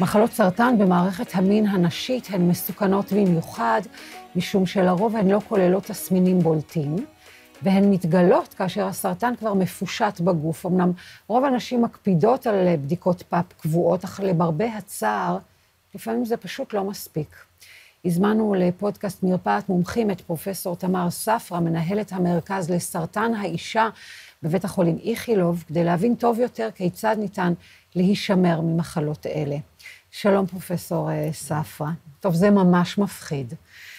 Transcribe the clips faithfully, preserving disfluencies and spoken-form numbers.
מחלות סרטן במערכת המין הנשית הן מסוכנות במיוחד, משום שלרוב הן לא כוללות תסמינים בולטים, והן מתגלות כאשר הסרטן כבר מפושט בגוף. אמנם רוב הנשים מקפידות על בדיקות פאפ קבועות, אך למרבה הצער, לפעמים זה פשוט לא מספיק. הזמנו לפודקאסט מרפאת מומחים את פרופסור תמר ספרא, מנהלת המרכז לסרטן האישה בבית החולים איכילוב, כדי להבין טוב יותר כיצד ניתן להישמר ממחלות אלה. שלום פרופסור ספרא. טוב, זה ממש מפחיד.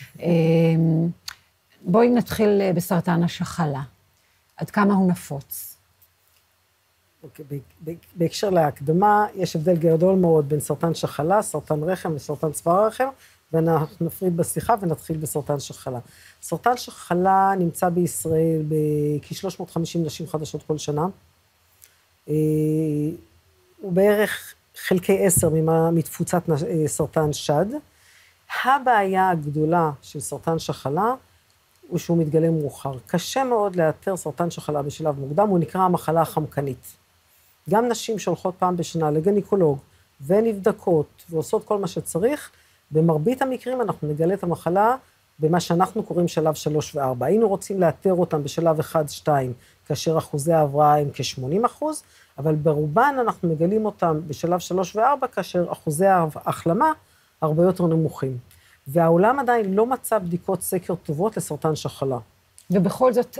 בואי נתחיל בסרטן השחלה. עד כמה הוא נפוץ? אוקיי, בהקשר להקדמה, יש הבדל גדול מאוד בין סרטן שחלה, סרטן רחם וסרטן צוואר הרחם, ואנחנו נפריד בשיחה ונתחיל בסרטן שחלה. סרטן שחלה נמצא בישראל בכ-שלוש מאות וחמישים נשים חדשות כל שנה. הוא בערך חלקי עשר מתפוצת סרטן שד. הבעיה הגדולה של סרטן שחלה הוא שהוא מתגלה מאוחר. קשה מאוד לאתר סרטן שחלה בשלב מוקדם, הוא נקרא המחלה החמקנית. גם נשים שהולכות פעם בשנה לגניקולוג ונבדקות ועושות כל מה שצריך, במרבית המקרים אנחנו נגלה את המחלה במה שאנחנו קוראים שלב שלוש וארבע. היינו רוצים לאתר אותם בשלב אחד שתיים, כאשר אחוזי ההבראה הם כ-שמונים אחוז, אבל ברובן אנחנו מגלים אותם בשלב שלוש וארבע, כאשר אחוזי ההחלמה הרבה יותר נמוכים. והעולם עדיין לא מצא בדיקות סקר טובות לסרטן שחלה. ובכל זאת,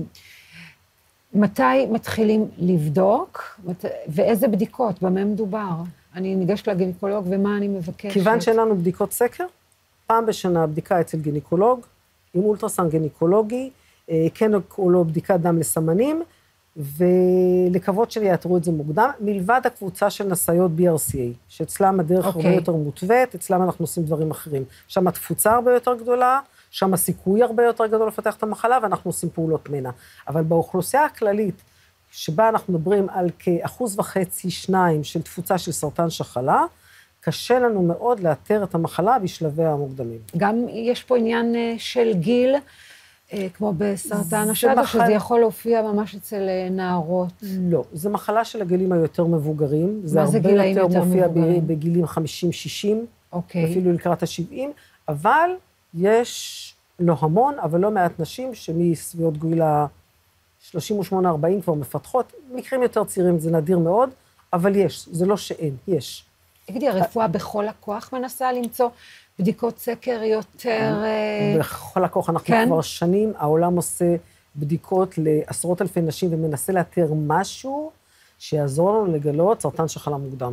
מתי מתחילים לבדוק, ואיזה בדיקות, במה מדובר? אני ניגשת לגינקולוג, ומה אני מבקשת? כיוון שאין לנו בדיקות סקר, פעם בשנה בדיקה אצל גינקולוג, עם אולטרסאונד גינקולוגי, כן או לא בדיקת דם לסמנים, ולקוות שיאתרו את זה מוקדם, מלבד הקבוצה של נשאיות בי אר סי איי, שאצלם הדרך okay. הרבה יותר מוטבעת, אצלם אנחנו עושים דברים אחרים. שם התפוצה הרבה יותר גדולה, שם הסיכוי הרבה יותר גדול לפתח את המחלה, ואנחנו עושים פעולות מנה. אבל באוכלוסייה הכללית, שבה אנחנו מדברים על כאחוז וחצי, שניים של תפוצה של סרטן שחלה, קשה לנו מאוד לאתר את המחלה בשלבי המוקדמים. גם יש פה עניין של גיל, כמו בסרטן השד, או שזה יכול להופיע ממש אצל נערות? לא, זו מחלה של הגילים היותר מבוגרים. מה זה גילאים יותר מבוגרים? זה הרבה יותר מופיע בגילים חמישים שישים, אפילו לקראת ה-שבעים, אבל יש לא המון, אבל לא מעט נשים שמסביבות גיל ה-שלושים ושמונה ארבעים כבר מפתחות, מקרים יותר צעירים זה נדיר מאוד, אבל יש, זה לא שאין, יש. תגידי, הרפואה בכל הכוח מנסה למצוא בדיקות סקר יותר... בכל הכוח אנחנו כבר שנים, העולם עושה בדיקות לעשרות אלפי נשים ומנסה לאתר משהו שיעזור לנו לגלות סרטן שחלה מוקדם.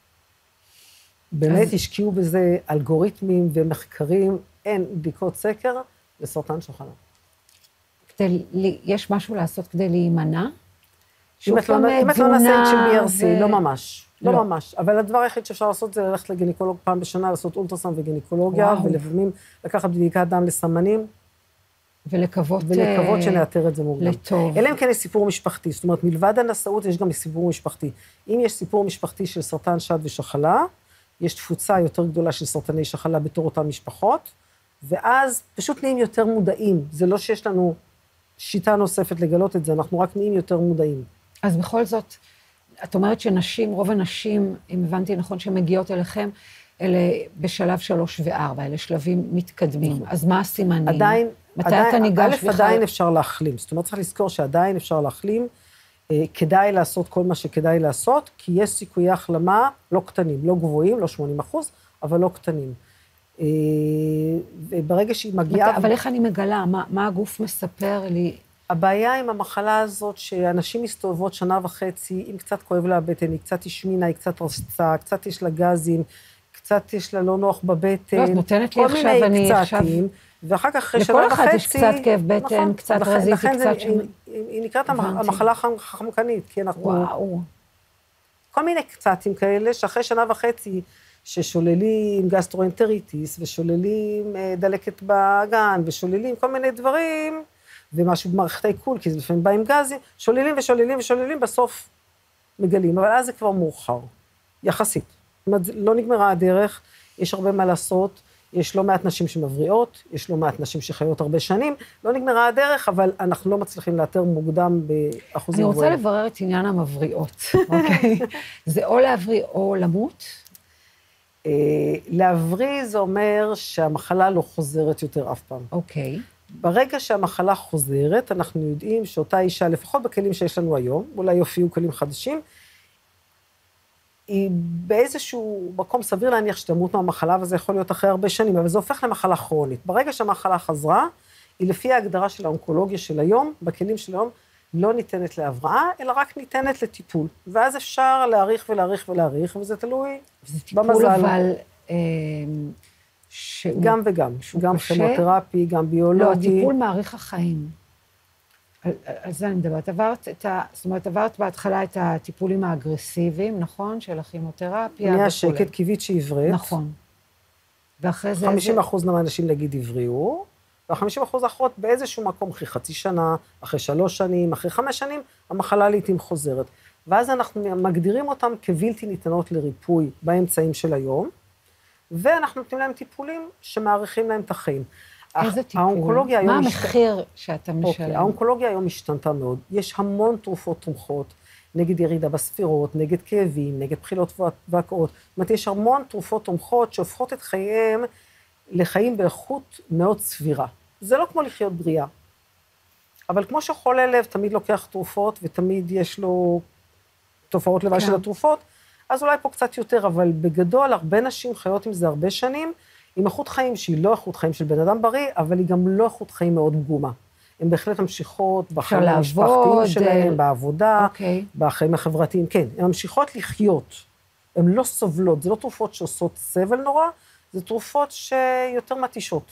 באמת השקיעו בזה אלגוריתמים ומחקרים, אין בדיקות סקר לסרטן שחלה. יש משהו לעשות כדי להימנע? אם את לא נעשית של בי אר סי, לא ממש. לא ממש, אבל הדבר היחיד שאפשר לעשות זה ללכת לגינקולוג פעם בשנה, לעשות אולטרסאונד וגינקולוגיה, ולפעמים לקחת בדיקת דם לסמנים, ולקוות ולקוות שנאתר את זה מוקדם. לטוב. אלא אם כן יש סיפור משפחתי, זאת אומרת, מלבד הנשאות יש גם סיפור משפחתי. אם יש סיפור משפחתי של סרטן שד ושחלה, יש תפוצה יותר גדולה של סרטני שחלה בתור אותן משפחות, ואז פשוט נהיים יותר מודעים. זה לא שיש לנו שיטה נוספת לגלות את זה, אנחנו רק נהיים יותר מודעים. אז בכל זאת, את אומרת שנשים, רוב הנשים, אם הבנתי נכון, שמגיעות אליכם, אלה בשלב שלוש וארבע, אלה שלבים מתקדמים. אז מה הסימנים? עדיין, מתי אתה ניגש בכלל? עדיין אפשר להחלים. זאת אומרת, צריך לזכור שעדיין אפשר להחלים, כדאי לעשות כל מה שכדאי לעשות, כי יש סיכויי החלמה לא קטנים, לא גבוהים, לא שמונים אחוז, אבל לא קטנים. וברגע שהיא מגיעה... אבל איך אני מגלה? מה, מה הגוף מספר לי? הבעיה עם המחלה הזאת, שאנשים מסתובבות שנה וחצי, אם קצת כואב לה הבטן, היא קצת השמינה, היא קצת רצה, קצת יש לה גזים, קצת יש לה לא נוח בבטן. לא, את נותנת לי עכשיו, אני עכשיו... ואחר כך אחרי שנה וחצי... לכל אחד יש קצת כאב בטן, נכון, קצת רזית, קצת שם... היא נקראת המחלה החמקנית, כי אנחנו... וואו. כל מיני קצתים כאלה, שאחרי שנה וחצי, ששוללים גסטרואנטריטיס, ושוללים דלקת באגן, ושוללים כל מיני דברים... ומשהו במערכת העיכול, כי זה לפעמים בא עם גזים, שוללים ושוללים ושוללים, בסוף מגלים, אבל אז זה כבר מאוחר, יחסית. זאת אומרת, לא נגמרה הדרך, יש הרבה מה לעשות, יש לא מעט נשים שמבריאות, יש לא מעט נשים שחיות הרבה שנים, לא נגמרה הדרך, אבל אנחנו לא מצליחים לאתר מוקדם באחוזים גבוהים. אני רוצה לברר את עניין המבריאות, אוקיי? זה או להבריא או למות? להבריא זה אומר שהמחלה לא חוזרת יותר אף פעם. אוקיי. ברגע שהמחלה חוזרת, אנחנו יודעים שאותה אישה, לפחות בכלים שיש לנו היום, אולי יופיעו כלים חדשים, היא באיזשהו מקום סביר להניח שתמות מהמחלה, וזה יכול להיות אחרי הרבה שנים, אבל זה הופך למחלה כרונית. ברגע שהמחלה חזרה, היא לפי ההגדרה של האונקולוגיה של היום, בכלים של היום, לא ניתנת להבראה, אלא רק ניתנת לטיפול. ואז אפשר להאריך ולהאריך ולהאריך, וזה תלוי זה טיפול במזל. אבל... אה, שהוא... גם וגם, גם קשה? כימותרפי, גם ביולוגי. לא, הטיפול מאריך החיים. על, על זה אני מדברת. עברת את ה... זאת אומרת, עברת בהתחלה את הטיפולים האגרסיביים, נכון? של הכימותרפיה. נהיה שקט, קיבית שעברית. נכון. ואחרי זה... חמישים אחוז מהאנשים נגיד הבריאו, וה-חמישים אחוז האחרות באיזשהו מקום, אחרי חצי שנה, אחרי שלוש שנים, אחרי חמש שנים, המחלה לעתים חוזרת. ואז אנחנו מגדירים אותם כבלתי ניתנות לריפוי באמצעים של היום, ואנחנו נותנים להם טיפולים שמאריכים להם את החיים. איזה טיפול? האונקולוגיה מה היום המחיר משת... שאתה משלם? אוקיי, האונקולוגיה היום השתנתה מאוד. יש המון תרופות תומכות, נגד ירידה בספירות, נגד כאבים, נגד בחילות והקאות. זאת אומרת, יש המון תרופות תומכות שהופכות את חייהם לחיים באיכות מאוד סבירה. זה לא כמו לחיות בריאה. אבל כמו שחולה לב תמיד לוקח תרופות, ותמיד יש לו תופעות לוואי כן. של התרופות, אז אולי פה קצת יותר, אבל בגדול, הרבה נשים חיות עם זה הרבה שנים, עם איכות חיים שהיא לא איכות חיים של בן אדם בריא, אבל היא גם לא איכות חיים מאוד פגומה. הן בהחלט ממשיכות בחיים המשפחתיים שלהן, בעבודה, אוקיי. בחיים החברתיים, כן, הן ממשיכות לחיות. הן לא סובלות, זה לא תרופות שעושות סבל נורא, זה תרופות שיותר מתישות.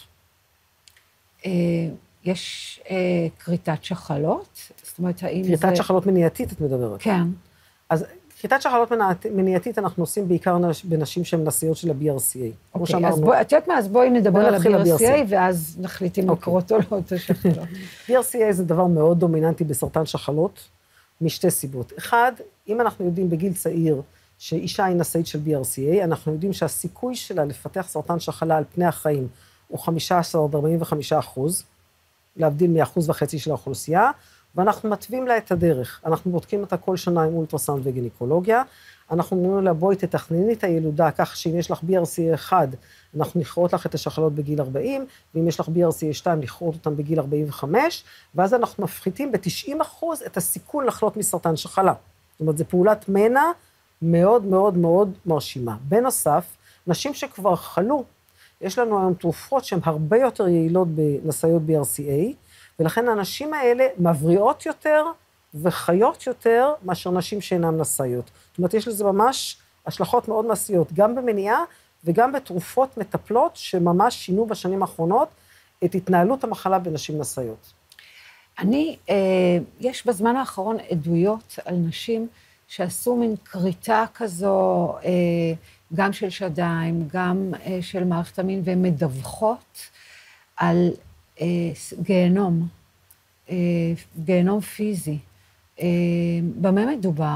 יש כריתת שחלות? זאת אומרת, האם זה... כריתת שחלות מניעתית, את מדברת. כן. אז כריתת שחלות מניעתית אנחנו עושים בעיקר בנשים שהן נשאיות של ה-בי אר סי איי. אוקיי, אז בואי, את יודעת מה, אז בואי נדבר על ה-בי אר סי איי, ה-בי אר סי איי. ואז נחליט אם לקרות או לא את השחלות. בי אר סי איי זה דבר מאוד דומיננטי בסרטן שחלות, משתי סיבות. אחד, אם אנחנו יודעים בגיל צעיר שאישה היא נשאית של בי אר סי איי, אנחנו יודעים שהסיכוי שלה לפתח סרטן שחלה על פני החיים הוא חמישה עשר עד ארבעים וחמישה אחוז, להבדיל מאחוז וחצי של האוכלוסייה, ואנחנו מתווים לה את הדרך. אנחנו בודקים אותה כל שנה עם אולטרסאונד וגינקולוגיה, אנחנו אומרים לה, בואי תתכנני את הילודה, כך שאם יש לך בי אר סי איי אחד, אנחנו נכרות לך את השחלות בגיל ארבעים, ואם יש לך בי אר סי איי שתיים, נכרות אותן בגיל ארבעים וחמש, ואז אנחנו מפחיתים ב-תשעים אחוז את הסיכון לחלות מסרטן שחלה. זאת אומרת, זו פעולת מנע מאוד מאוד מאוד מרשימה. בנוסף, נשים שכבר חלו, יש לנו היום תרופות שהן הרבה יותר יעילות בנשאיות בי אר סי איי, ולכן הנשים האלה מבריאות יותר וחיות יותר מאשר נשים שאינן נשאיות. זאת אומרת, יש לזה ממש השלכות מאוד מעשיות, גם במניעה וגם בתרופות מטפלות שממש שינו בשנים האחרונות את התנהלות המחלה בנשים נשאיות. אני, אה, יש בזמן האחרון עדויות על נשים שעשו מין כריתה כזו, אה, גם של שדיים, גם אה, של מערכת המין, והן מדווחות על אה, גיהנום, אה, גיהנום פיזי. אה, במה מדובר?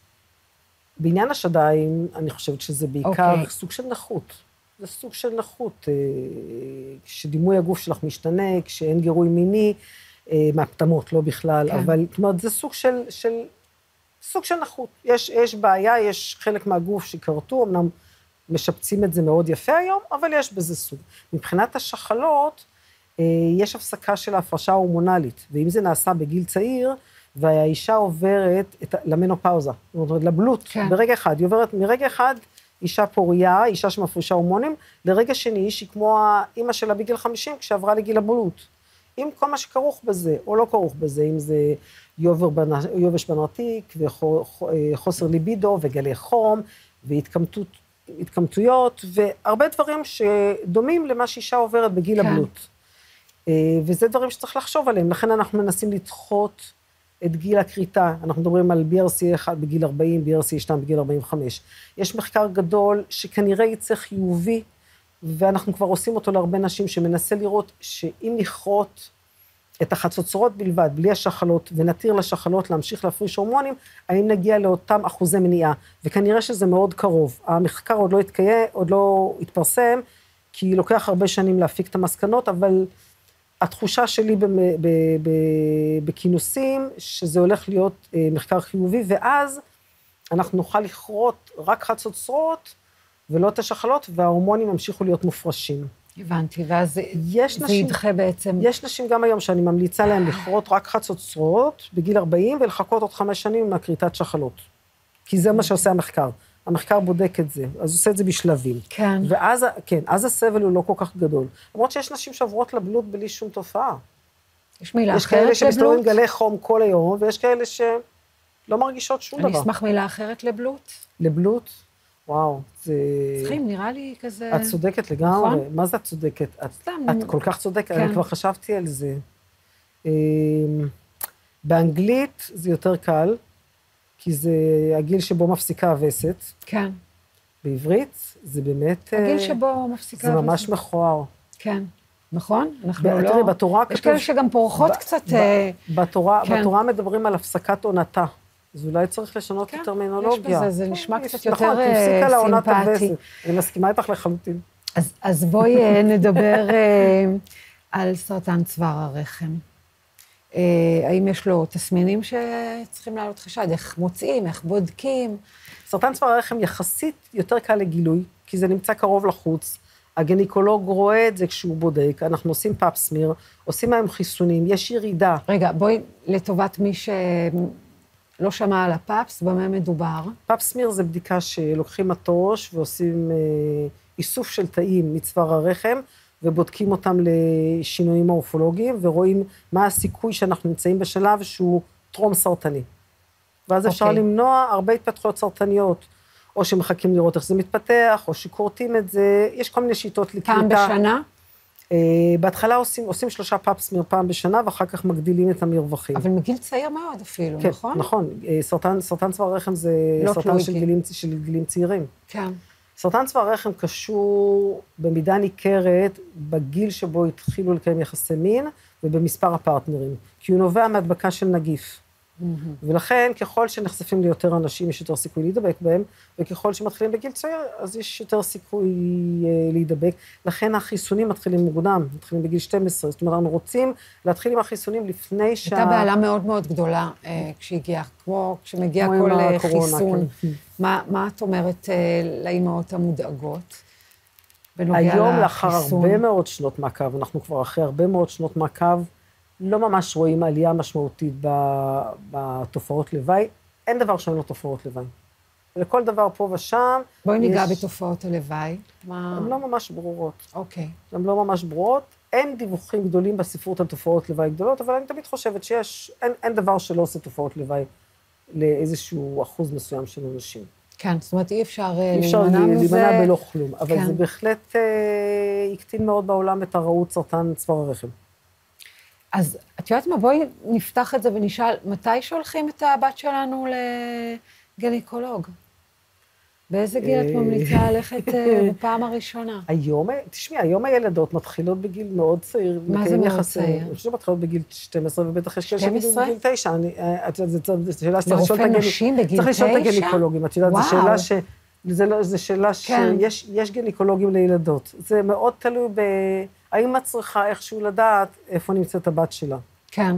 בעניין השדיים, אני חושבת שזה בעיקר אוקיי. סוג של נכות. זה סוג של נכות, אה, כשדימוי הגוף שלך משתנה, כשאין גירוי מיני, אה, מהפטמות, לא בכלל, כן. אבל זאת אומרת, זה סוג של, של, סוג של נכות. יש, יש בעיה, יש חלק מהגוף שקרתו, אמנם משפצים את זה מאוד יפה היום, אבל יש בזה סוג. מבחינת השחלות, אה, יש הפסקה של ההפרשה ההורמונלית, ואם זה נעשה בגיל צעיר, והאישה עוברת את, למנופאוזה, זאת אומרת, לבלוט, כן. ברגע אחד, היא עוברת מרגע אחד, אישה פוריה, אישה שמפרישה הורמונים, לרגע שני, שהיא כמו האמא שלה בגיל חמישים, כשעברה לגיל הבלוט. עם כל מה שכרוך בזה, או לא כרוך בזה, אם זה יובש בנרתיק, וחוסר ליבידו, וגלי חום, והתקמטויות, והרבה דברים שדומים למה שאישה עוברת בגיל כן. הבלוט. וזה דברים שצריך לחשוב עליהם, לכן אנחנו מנסים לדחות את גיל הכריתה, אנחנו מדברים על בי אר סי איי אחד בגיל ארבעים, בי אר סי איי שתיים בגיל ארבעים וחמש. יש מחקר גדול שכנראה יצא חיובי, ואנחנו כבר עושים אותו להרבה נשים שמנסה לראות שאם נכרות את החצוצרות בלבד, בלי השחלות, ונתיר לשחלות להמשיך להפריש הורמונים, האם נגיע לאותם אחוזי מניעה, וכנראה שזה מאוד קרוב. המחקר עוד לא התקיים, עוד לא התפרסם, כי לוקח הרבה שנים להפיק את המסקנות, אבל התחושה שלי בכינוסים, שזה הולך להיות מחקר חיובי, ואז אנחנו נוכל לכרות רק חצוצרות, ולא את השחלות, וההורמונים ימשיכו להיות מופרשים. הבנתי, ואז זה נשים, ידחה בעצם. יש נשים גם היום שאני ממליצה להן לכרות רק חצוצרות בגיל ארבעים, ולחכות עוד חמש שנים עם הכריתת שחלות. כי זה מה שעושה המחקר. המחקר בודק את זה, אז עושה את זה בשלבים. כן. ואז, כן, אז הסבל הוא לא כל כך גדול. למרות שיש נשים שעוברות לבלוט בלי שום תופעה. יש מילה יש אחרת לבלוט? יש כאלה שמסתובבים גלי חום כל היום, ויש כאלה שלא מרגישות שום אני דבר. אני אשמח מילה אחרת לבלוט. לבלוט? וואו, זה... צריכים, נראה לי כזה... את צודקת לגמרי. נכון? מה זה את צודקת? את, סתם. את כל כך צודקת, כן. אני כבר חשבתי על זה. באנגלית זה יותר קל, כי זה הגיל שבו מפסיקה הווסת. כן. בעברית זה באמת... הגיל שבו מפסיקה הווסת. זה ממש מכוער. כן. נכון? אנחנו לא... תראי, בתורה כתוב... יש כאלה שגם פורחות קצת... בתורה מדברים על הפסקת עונתה. אז אולי צריך לשנות את הטרמינולוגיה. יש בזה, זה נשמע קצת יותר נכון, תפסיקה לעונת סימפטי. הווסת. אני מסכימה איתך לחלוטין. אז בואי נדבר על סרטן צוואר הרחם. האם יש לו תסמינים שצריכים לעלות חשד? איך מוצאים, איך בודקים? סרטן צוואר הרחם יחסית יותר קל לגילוי, כי זה נמצא קרוב לחוץ. הגניקולוג רואה את זה כשהוא בודק, אנחנו עושים פאפ סמיר, עושים מהם חיסונים, יש ירידה. רגע, בואי לטובת מי שלא שמע על הפאפס, במה מדובר? פאפ סמיר זה בדיקה שלוקחים מטוש ועושים אה, איסוף של תאים מצוואר הרחם, ובודקים אותם לשינויים מורפולוגיים, ורואים מה הסיכוי שאנחנו נמצאים בשלב שהוא טרום סרטני. ואז אפשר okay. למנוע הרבה התפתחויות סרטניות, או שמחכים לראות איך זה מתפתח, או שקורטים את זה, יש כל מיני שיטות לקליטה. פעם בשנה? Uh, בהתחלה עושים, עושים שלושה פאפסמיר פעם בשנה, ואחר כך מגדילים את המרווחים. אבל מגיל צעיר מאוד אפילו, כן, נכון? נכון, uh, סרטן, סרטן צוואר הרחם זה לא סרטן של גילים, של גילים צעירים. כן. סרטן צוואר הרחם קשור במידה ניכרת בגיל שבו התחילו לקיים יחסי מין, ובמספר הפרטנרים, כי הוא נובע מהדבקה של נגיף. ולכן, ככל שנחשפים ליותר אנשים, יש יותר סיכוי להידבק בהם, וככל שמתחילים בגיל צעיר, אז יש יותר סיכוי להידבק. לכן החיסונים מתחילים מוקדם, מתחילים בגיל שתים עשרה. זאת אומרת, אנחנו רוצים להתחיל עם החיסונים לפני שה... הייתה בעלה מאוד מאוד גדולה כשהגיעה, כמו כשמגיע כל חיסון. מה את אומרת לאימהות המודאגות? היום, לאחר הרבה מאוד שנות מעקב, אנחנו כבר אחרי הרבה מאוד שנות מעקב, לא ממש רואים עלייה משמעותית בתופעות לוואי. אין דבר שאין לו תופעות לוואי. לכל דבר פה ושם... בואי ניגע בתופעות הלוואי. הן לא ממש ברורות. אוקיי. הן לא ממש ברורות. אין דיווחים גדולים בספרות על תופעות לוואי גדולות, אבל אני תמיד חושבת שיש... אין, אין דבר שלא עושה תופעות לוואי לאיזשהו אחוז מסוים של אנשים. כן, זאת אומרת, אי אפשר להימנע מזה. אי אפשר להימנע בלא כלום. אבל כן. זה בהחלט אה, יקטין מאוד בעולם את הרעות סרטן צוואר הרחם. אז את יודעת מה, בואי נפתח את זה ונשאל, מתי שולחים את הבת שלנו לגניקולוג? באיזה גיל את ממליצה ללכת בפעם הראשונה? היום, תשמעי, היום הילדות מתחילות בגיל מאוד צעיר. מה זה מאוד צעיר? אני חושבת מתחילות בגיל שתים עשרה, ובטח יש כאלה שתים עשרה? בגיל תשע. זו שאלה לרופא נשים בגיל תשע? צריך לשאול את הגניקולוגים. את יודעת, זו שאלה ש... זו שאלה שיש גניקולוגים לילדות. זה מאוד תלוי ב... האם את צריכה איכשהו לדעת איפה נמצאת הבת שלה? כן.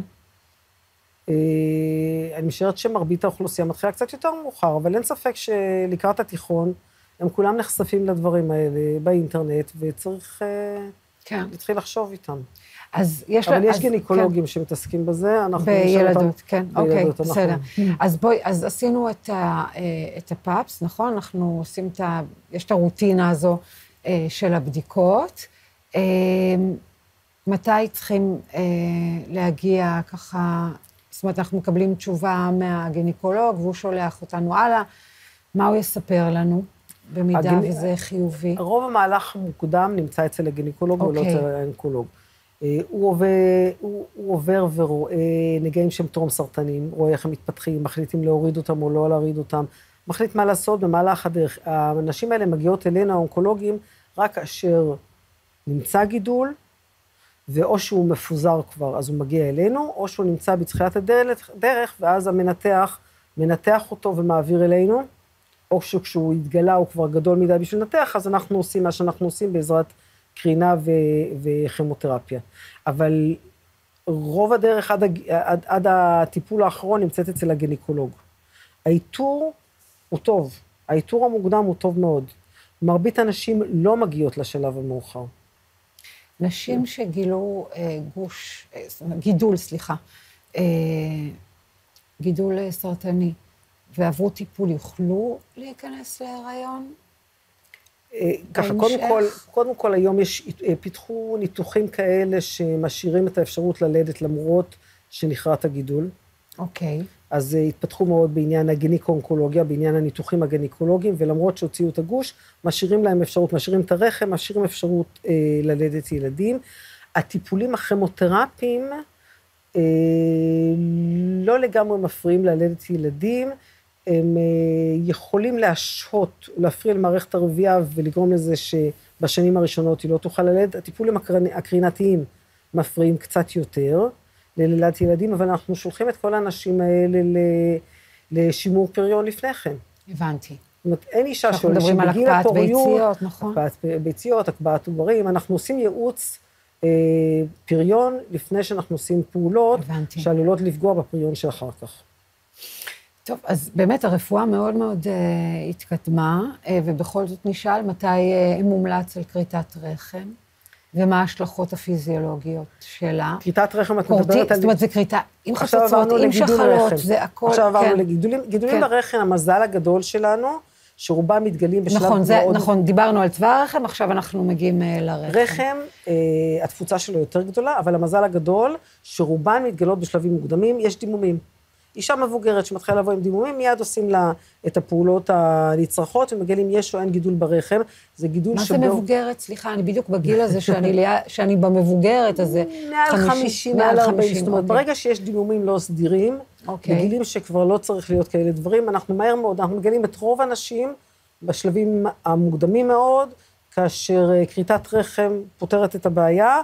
אני משערת שמרבית האוכלוסייה מתחילה קצת יותר מאוחר, אבל אין ספק שלקראת התיכון, הם כולם נחשפים לדברים האלה באינטרנט, וצריך להתחיל לחשוב איתם. אז יש... אבל יש גניקולוגים שמתעסקים בזה, אנחנו... בילדות, כן. אוקיי, בסדר. אז בואי, אז עשינו את הפאפס, נכון? אנחנו עושים את ה... יש את הרוטינה הזו של הבדיקות. מתי צריכים להגיע ככה, זאת אומרת, אנחנו מקבלים תשובה מהגניקולוג, והוא שולח אותנו הלאה, מה הוא יספר לנו, במידה וזה חיובי? רוב המהלך המוקדם נמצא אצל הגניקולוג, או לא אצל הגניקולוג. הוא עובר ורואה נגעים שהם טרום סרטנים, רואה איך הם מתפתחים, מחליטים להוריד אותם או לא להוריד אותם, מחליט מה לעשות במהלך הדרך. האנשים האלה מגיעות אלינו, האונקולוגים, רק אשר נמצא גידול, ואו שהוא מפוזר כבר, אז הוא מגיע אלינו, או שהוא נמצא בתחילת הדרך, ואז המנתח מנתח אותו ומעביר אלינו, או שכשהוא התגלה הוא כבר גדול מדי בשביל לנתח, אז אנחנו עושים מה שאנחנו עושים בעזרת קרינה ו- וכימותרפיה. אבל רוב הדרך עד, עד, עד הטיפול האחרון נמצאת אצל הגניקולוג. האיתור הוא טוב, האיתור המוקדם הוא טוב מאוד. מרבית הנשים לא מגיעות לשלב המאוחר. נשים שגילו אה, גוש, אה, גידול, סליחה, אה, גידול סרטני, ועברו טיפול, יוכלו להיכנס להיריון? ככה, קודם כל, קודם כל היום יש, פיתחו ניתוחים כאלה שמשאירים את האפשרות ללדת למרות שנכרת הגידול. אוקיי. אז התפתחו מאוד בעניין הגניקו-אונקולוגיה, בעניין הניתוחים הגניקולוגיים, ולמרות שהוציאו את הגוש, משאירים להם אפשרות, משאירים את הרחם, משאירים אפשרות אה, ללדת ילדים. הטיפולים הכימותרפיים אה, לא לגמרי מפריעים ללדת ילדים, הם יכולים להשהות, להפריע למערכת הרבייה ולגרום לזה שבשנים הראשונות היא לא תוכל ללדת. הטיפולים הקרינתיים מפריעים קצת יותר ללידת ילדים, אבל אנחנו שולחים את כל האנשים האלה לשימור פריון לפני כן. הבנתי. זאת אומרת, אין אישה שאנחנו מדברים על הקפאת ביציות, נכון? הקפאת ביציות, הקפאת עוברים, אנחנו עושים ייעוץ אה, פריון לפני שאנחנו עושים פעולות, הבנתי. שעלולות לפגוע בפריון של אחר כך. טוב, אז באמת הרפואה מאוד מאוד uh, התקדמה, uh, ובכל זאת נשאל מתי uh, מומלץ על כריתת רחם, ומה ההשלכות הפיזיולוגיות שלה. כריתת רחם, את מדברת על... זאת אומרת, זה כריתה עם חצוצות, עם שחלות, זה הכל... עכשיו עברנו כן. לגידולים. גידולים כן. ברחם, המזל הגדול שלנו, שרובם מתגלים בשלב נכון, מאוד... זה, נכון, דיברנו על צבא הרחם, עכשיו אנחנו מגיעים uh, לרחם. רחם, uh, התפוצה שלו יותר גדולה, אבל המזל הגדול, שרובן מתגלות בשלבים מוקדמים, יש דימומים. אישה מבוגרת שמתחילה לבוא עם דימומים, מיד עושים לה את הפעולות הנצרכות, ומגלים יש או אין גידול ברחם, זה גידול מה שבו... מה זה מבוגרת? סליחה, אני בדיוק בגיל הזה שאני, שאני במבוגרת, אז זה... מעל חמישים, מעל ארבעים, זאת אומרת, ברגע שיש דימומים לא סדירים, בגילים שכבר לא צריך להיות כאלה דברים, אנחנו מהר מאוד, אנחנו מגלים את רוב הנשים בשלבים המוקדמים מאוד, כאשר כריתת רחם פותרת את הבעיה,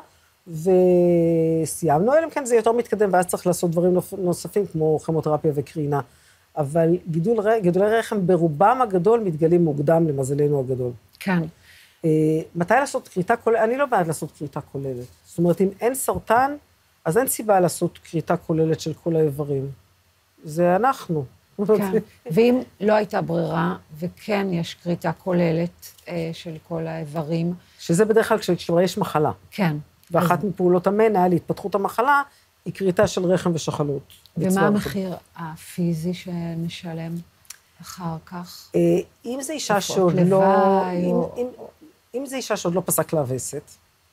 וסיימנו, אלא כן זה יותר מתקדם, ואז צריך לעשות דברים נוספים, כמו כימותרפיה וקרינה. אבל גידול, גידולי רחם ברובם הגדול מתגלים מוקדם למזלנו הגדול. כן. מתי לעשות כריתה כוללת? אני לא בעד לעשות כריתה כוללת. זאת אומרת, אם אין סרטן, אז אין סיבה לעשות כריתה כוללת של כל האיברים. זה אנחנו. כן. ואם לא הייתה ברירה, וכן יש כריתה כוללת של כל האיברים. שזה בדרך כלל כשכבר יש מחלה. כן. ואחת אז... מפעולות המנע להתפתחות המחלה, היא כריתה של רחם ושחלות. ומה המחיר הפיזי שנשלם אחר כך? אם זה אישה שעוד לא... אם, או... אם, אם זה אישה שעוד לא פסק להווסת,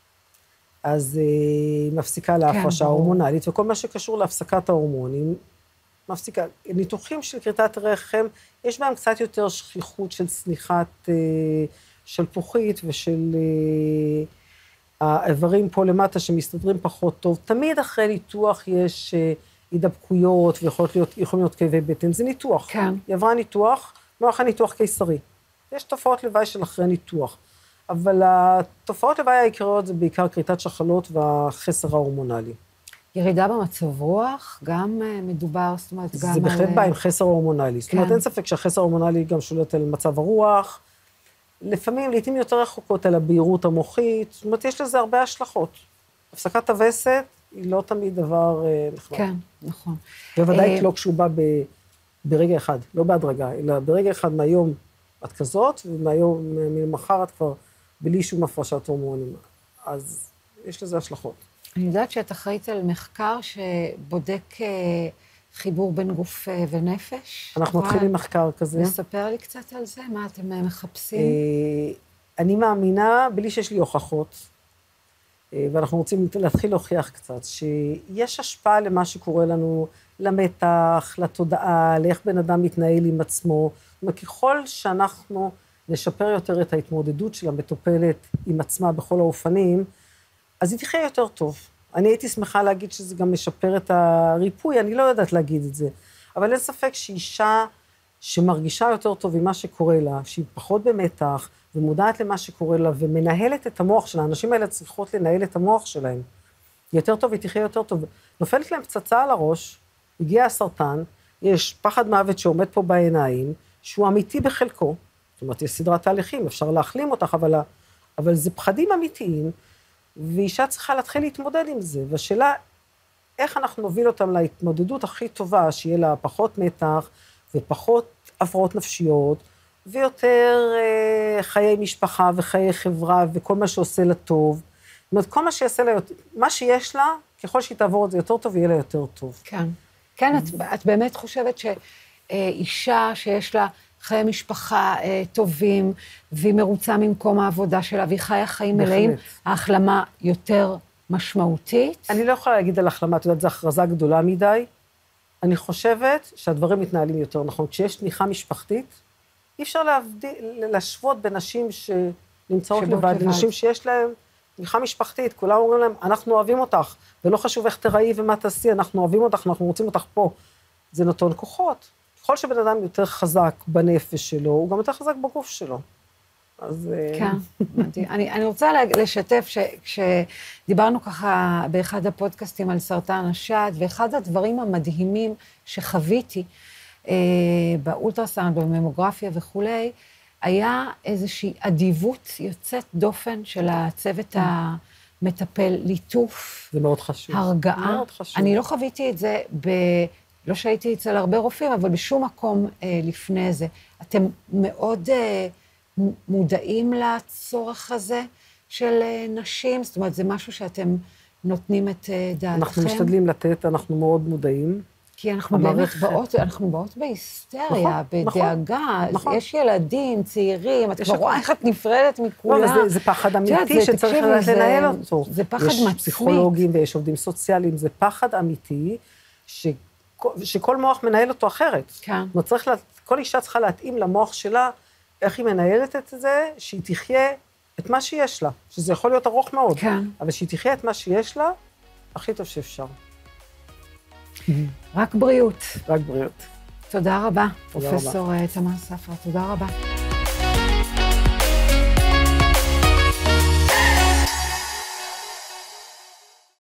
אז היא מפסיקה להפרשה כן, ההורמונלית, וכל מה שקשור להפסקת ההורמונים, מפסיקה. ניתוחים של כריתת רחם, יש בהם קצת יותר שכיחות של צניחת שלפוחית ושל... האיברים פה למטה שמסתדרים פחות טוב, תמיד אחרי ניתוח יש הידבקויות ויכולים להיות, להיות כאבי בטן, זה ניתוח. כן. היא עברה ניתוח, לא אחרי ניתוח קיסרי. יש תופעות לוואי של אחרי ניתוח, אבל התופעות לוואי העיקריות זה בעיקר כריתת שחלות והחסר ההורמונלי. ירידה במצב רוח, גם מדובר, זאת אומרת, גם על... זה בהחלט בא עם חסר ההורמונלי. זאת אומרת, אין ספק שהחסר ההורמונלי גם שולט על מצב הרוח, לפעמים, לעתים יותר רחוקות על הבהירות המוחית, זאת אומרת, יש לזה הרבה השלכות. הפסקת הווסת היא לא תמיד דבר נחמד. כן, נכון. בוודאי לא כשהוא בא ברגע אחד, לא בהדרגה, אלא ברגע אחד מהיום את כזאת, ומהיום, ממחר את כבר בלי שום הפרשת הורמונים. אז יש לזה השלכות. אני יודעת שאת אחראית על מחקר שבודק חיבור בין גוף ונפש. אנחנו מתחילים מחקר כזה. לספר לי קצת על זה, מה אתם מחפשים? אני מאמינה, בלי שיש לי הוכחות, ואנחנו רוצים להתחיל להוכיח קצת, שיש השפעה למה שקורה לנו, למתח, לתודעה, לאיך בן אדם מתנהל עם עצמו. זאת אומרת, ככל שאנחנו נשפר יותר את ההתמודדות של המטופלת עם עצמה בכל האופנים, אז היא תחיה יותר טוב. אני הייתי שמחה להגיד שזה גם משפר את הריפוי, אני לא יודעת להגיד את זה. אבל אין ספק שאישה שמרגישה יותר טוב עם מה שקורה לה, שהיא פחות במתח, ומודעת למה שקורה לה, ומנהלת את המוח שלה, האנשים האלה צריכות לנהל את המוח שלהם. יותר טוב, היא תחיה יותר טוב. נופלת להם פצצה על הראש, הגיע הסרטן, יש פחד מוות שעומד פה בעיניים, שהוא אמיתי בחלקו, זאת אומרת, יש סדרת תהליכים, אפשר להחלים אותך, אבל, אבל זה פחדים אמיתיים, ואישה צריכה להתחיל להתמודד עם זה, והשאלה, איך אנחנו נוביל אותם להתמודדות הכי טובה, שיהיה לה פחות מתח, ופחות הפרעות נפשיות, ויותר אה, חיי משפחה וחיי חברה וכל מה שעושה לה טוב. זאת אומרת, כל מה שיעשה לה, מה שיש לה, ככל שהיא תעבור את זה יותר טוב, יהיה לה יותר טוב. כן. כן, את, את באמת חושבת שאישה שיש לה חיי משפחה אה, טובים, והיא מרוצה ממקום העבודה שלה, והיא חיה חיים מלאים, ההחלמה יותר משמעותית? אני לא יכולה להגיד על החלמה, את יודעת, זו הכרזה גדולה מדי. אני חושבת שהדברים מתנהלים יותר נכון. כשיש תמיכה משפחתית, אי אפשר להבדיל, להשוות בנשים שנמצאות לבד, לנשים שיש להן תמיכה משפחתית, כולם אומרים להם, אנחנו אוהבים אותך, ולא חשוב איך תראי ומה תעשי, אנחנו אוהבים אותך, אנחנו רוצים אותך פה. זה נותן כוחות. ככל שבן אדם יותר חזק בנפש שלו, הוא גם יותר חזק בגוף שלו. אז... כן, אני, אני רוצה לשתף שכשדיברנו ככה באחד הפודקאסטים על סרטן השד, ואחד הדברים המדהימים שחוויתי אה, באולטרסאונד, בממוגרפיה וכולי, היה איזושהי אדיבות יוצאת דופן של הצוות המטפל, ליטוף, זה מאוד חשוב. הרגעה. מאוד חשוב. אני לא חוויתי את זה ב... לא שהייתי אצל הרבה רופאים, אבל בשום מקום אה, לפני זה. אתם מאוד אה, מודעים לצורך הזה של אה, נשים? זאת אומרת, זה משהו שאתם נותנים את אה, דעתכם? אנחנו משתדלים לתת, אנחנו מאוד מודעים. כי אנחנו באמת באות, אנחנו באות בהיסטריה, נכון, בדאגה, נכון. יש ילדים, צעירים, את כבר רואה איך את נפרדת מכולם. לא, זה, זה פחד אמיתי שצריך לנהל אותו. זה פחד מצמית. יש פסיכולוגים ויש עובדים סוציאליים, זה פחד אמיתי ש... שכל מוח מנהל אותו אחרת. כן. זאת אומרת, צריך לה, כל אישה צריכה להתאים למוח שלה, איך היא מנהלת את זה, שהיא תחיה את מה שיש לה, שזה יכול להיות ארוך מאוד, כן. אבל שהיא תחיה את מה שיש לה, הכי טוב שאפשר. רק בריאות. רק בריאות. תודה רבה, תודה פרופסור תמר ספרא, תודה רבה.